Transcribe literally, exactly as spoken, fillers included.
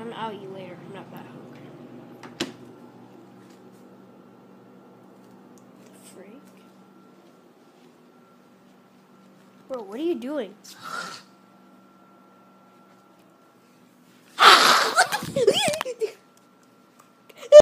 Um, I'll eat later. I'm not that hungry. The freak? Bro, what are you doing?